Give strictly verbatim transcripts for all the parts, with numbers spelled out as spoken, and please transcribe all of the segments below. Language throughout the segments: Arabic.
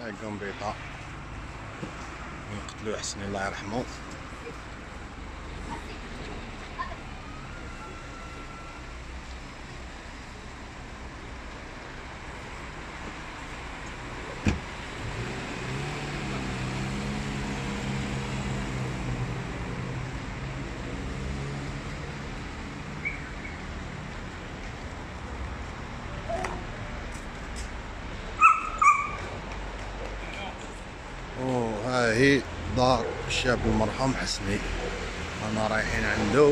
قنبيطة يقتلوه حسني الله يرحمه. ها هي دار الشاب المرحوم حسني، انا رايحين عنده.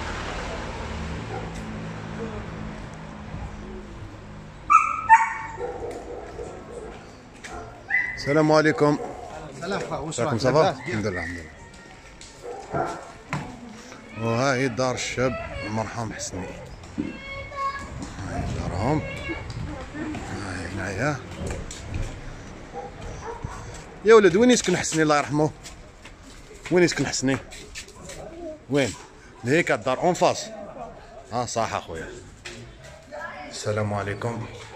السلام عليكم. سلام خويا، واش راكم صافا؟ الحمد لله الحمد لله. وها هي دار الشاب المرحوم حسني، هاي دارهم، هاي هنايا. يا ولد وين يسكن حسني الله يرحمه؟ وين يسكن حسني؟ وين؟ هيك الدار اون فاس. اه صح اخويا. السلام عليكم.